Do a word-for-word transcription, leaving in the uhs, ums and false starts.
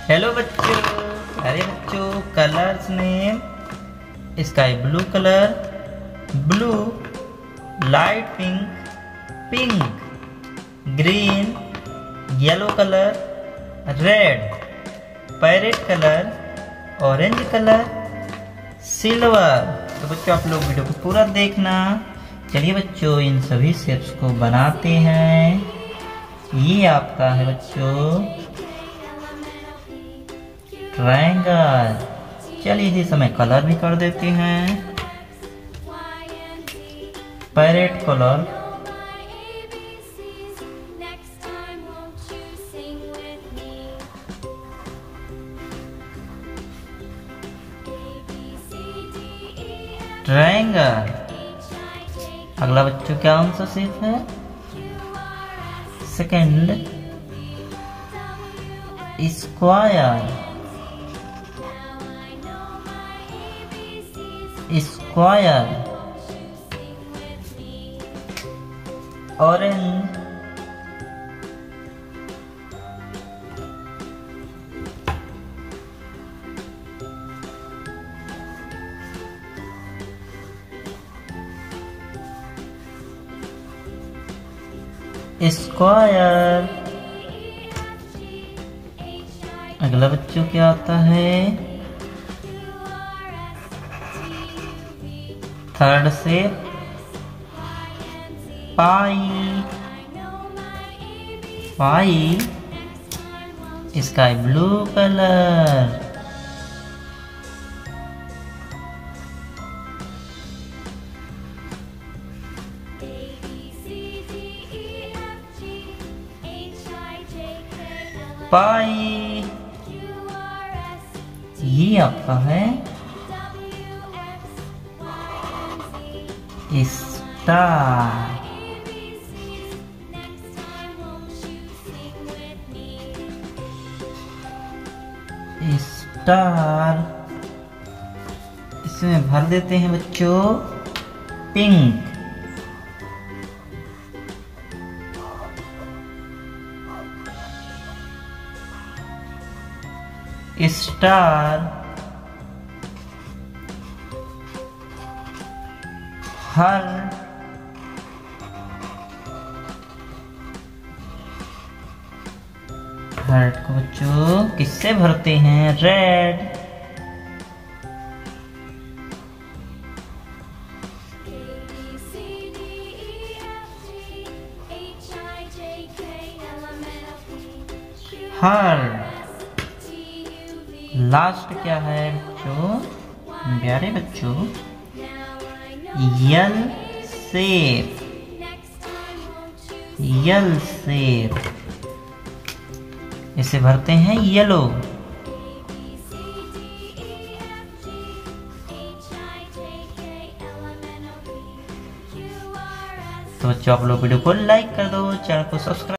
Hello बच्चों। अरे बच्चों, colours name sky blue colour, blue, light pink, pink, green, yellow colour, red, parrot colour, orange colour, silver. तो बच्चों आप लोग वीडियो को पूरा देखना। चलिए बच्चों इन सभी शेप्स को बनाते हैं। ये आपका है बच्चों ट्रायंगल। चलिए इसी समय कलर भी कर देते हैं। Parrot colour, triangle. अगला बच्चों क्या कौन सा शेप है? Second square, square. Orange, square. अगला बच्चों क्या आता है? थर्ड से pie, pie sky blue colour. Pie, ये आपका है स्टार। स्टार इसमें भर देते हैं बच्चों पिंक। स्टार, हर, हार्ट को बच्चों किससे भरते हैं? रेड। हार्ट। लास्ट क्या है बच्चों? प्यारे बच्चों यल शेप, यल शेप। इसे भरते हैं येलो। तो बच्चों आप लोग वीडियो को लाइक कर दो, चैनल को सब्सक्राइब